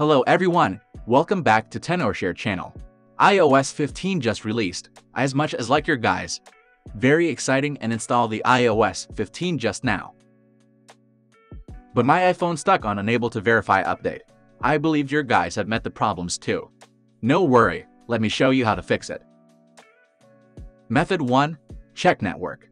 Hello everyone, welcome back to Tenorshare channel. iOS 15 just released. As much as like your guys, very exciting and install the iOS 15 just now. But my iPhone stuck on unable to verify update. I believe your guys have met the problems too. No worry, let me show you how to fix it. Method 1. Check network.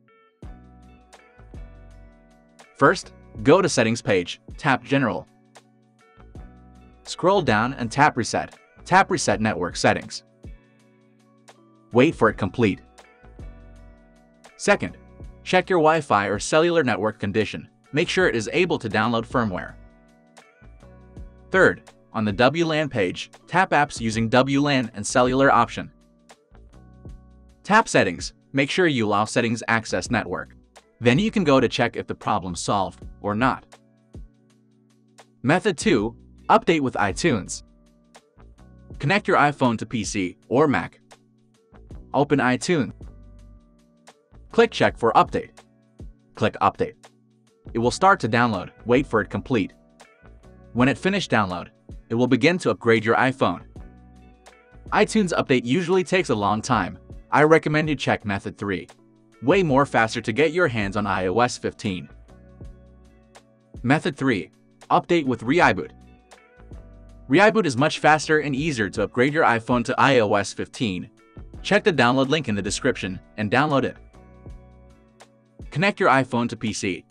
First, go to Settings page, tap General. Scroll down and tap Reset. Tap Reset Network Settings. Wait for it complete. Second, check your Wi-Fi or cellular network condition. Make sure it is able to download firmware. Third, on the WLAN page, tap Apps using WLAN and Cellular option. Tap Settings. Make sure you allow Settings Access Network. Then you can go to check if the problem's solved or not. Method 2. Update with iTunes. Connect your iPhone to PC or Mac. Open iTunes. Click Check for Update. Click Update. It will start to download. Wait for it complete. When it finished download, it will begin to upgrade your iPhone. iTunes update usually takes a long time. I recommend you check Method 3. Way more faster to get your hands on iOS 15. Method 3. Update with ReiBoot. ReiBoot is much faster and easier to upgrade your iPhone to iOS 15. Check the download link in the description and download it. Connect your iPhone to PC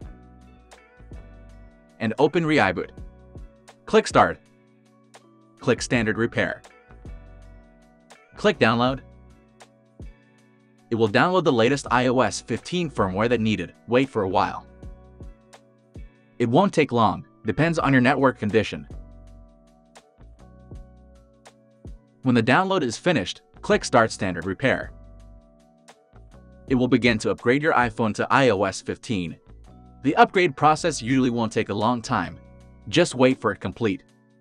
and open ReiBoot. Click Start. Click Standard Repair. Click Download. It will download the latest iOS 15 firmware that needed. Wait for a while. It won't take long, depends on your network condition. When the download is finished, click Start Standard Repair. It will begin to upgrade your iPhone to iOS 15. The upgrade process usually won't take a long time. Just wait for it complete.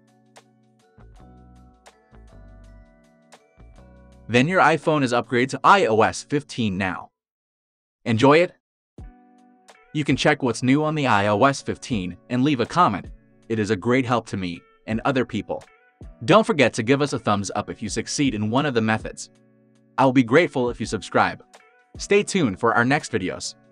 Then your iPhone is upgraded to iOS 15 now. Enjoy it? You can check what's new on the iOS 15 and leave a comment. It is a great help to me and other people. Don't forget to give us a thumbs up if you succeed in one of the methods. I'll be grateful if you subscribe. Stay tuned for our next videos.